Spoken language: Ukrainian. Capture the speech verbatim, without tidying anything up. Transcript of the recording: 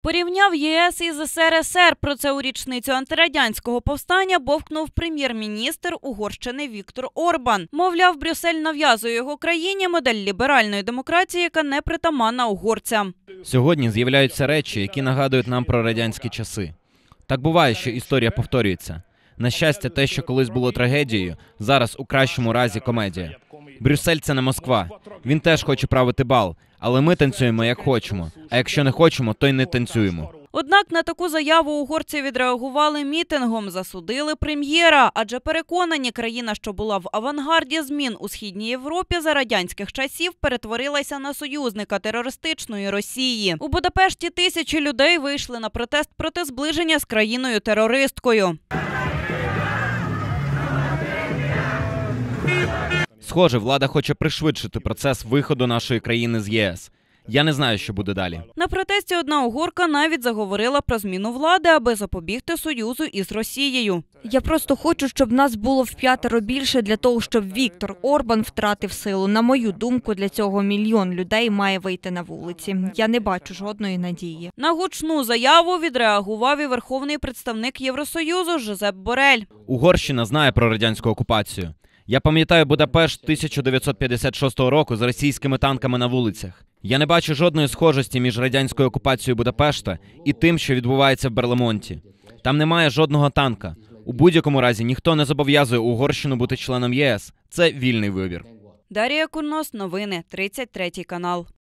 Порівняв ЄС із СРСР. Про це у річницю антирадянського повстання бовкнув прем'єр-міністр Угорщини Віктор Орбан. Мовляв, Брюссель нав'язує його країні модель ліберальної демократії, яка не притаманна угорцям. Сьогодні з'являються речі, які нагадують нам про радянські часи. Так буває, що історія повторюється. На щастя, те, що колись було трагедією, зараз у кращому разі комедія. Брюссель – це не Москва. Він теж хоче правити бал, але ми танцюємо як хочемо. А якщо не хочемо, то й не танцюємо. Однак на таку заяву угорці відреагували мітингом, засудили прем'єра, адже переконані, країна, що була в авангарді змін у Східній Європі за радянських часів, перетворилася на союзника терористичної Росії. У Будапешті тисячі людей вийшли на протест проти зближення з країною-терористкою. Схоже, влада хоче пришвидшити процес виходу нашої країни з ЄС. Я не знаю, що буде далі. На протесті одна угорка навіть заговорила про зміну влади, аби запобігти союзу із Росією. Я просто хочу, щоб нас було вп'ятеро більше для того, щоб Віктор Орбан втратив силу. На мою думку, для цього мільйон людей має вийти на вулиці. Я не бачу жодної надії. На гучну заяву відреагував і верховний представник Євросоюзу Жозеп Борель. Угорщина знає про радянську окупацію. Я пам'ятаю Будапешт тисяча дев'ятсот п'ятдесят шостого року з російськими танками на вулицях. Я не бачу жодної схожості між радянською окупацією Будапешта і тим, що відбувається в Берлемонті. Там немає жодного танка. У будь-якому разі ніхто не зобов'язує Угорщину бути членом ЄС. Це вільний вибір. Дарія Курнос, новини, тридцять третій канал.